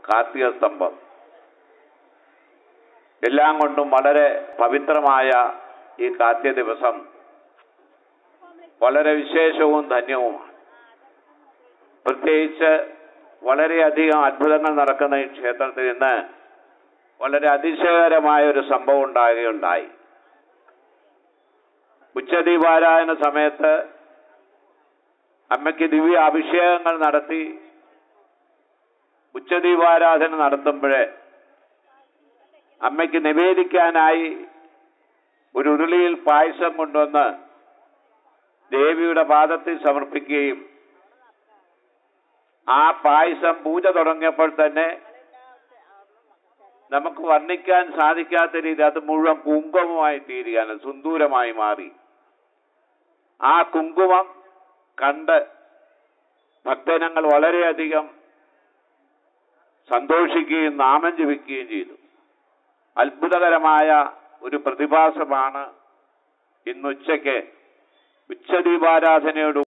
കാർത്തിക സ്തംഭം എല്ലാം കൊണ്ടും വളരെ പവിത്രമായ ഈ കാർത്തിക ദിവസം വളരെ വിശേഷവും ധന്യവുമാണ്. പ്രത്യേകിച്ച് വളരെയധികം അത്ഭുതങ്ങൾ നടക്കുന്ന ഈ ക്ഷേത്രത്തിൽ ഇന്ന് വളരെ അതിശയകരമായ ഒരു സംഭവം ഉണ്ടാകുകയുണ്ടായി. ഉച്ചദീപാരാധന സമയത്ത് അമ്മയ്ക്ക് ദിവ്യ അഭിഷേകങ്ങൾ നടത്തി ഉച്ചദീപാരാധന നടത്തുമ്പോഴേ അമ്മയ്ക്ക് നിവേദിക്കാനായി ഒരു ഉരുളിയിൽ പായസം കൊണ്ടുവന്ന് ദേവിയുടെ പാദത്തിൽ സമർപ്പിക്കുകയും ആ പായസം പൂജ തുടങ്ങിയപ്പോൾ തന്നെ നമുക്ക് വർണ്ണിക്കാൻ സാധിക്കാത്ത രീതി അത് മുഴുവൻ കുങ്കുമമായി തീരുകയാണ്, സുന്ദൂരമായി മാറി. ആ കുങ്കുമം കണ്ട് ഭക്തജനങ്ങൾ വളരെയധികം സന്തോഷിക്കുകയും നാമം ജപിക്കുകയും ചെയ്തു. അത്ഭുതകരമായ ഒരു പ്രതിഭാസമാണ് ഇന്നുച്ചയ്ക്ക് ഉച്ചദീപാരാധനയോട്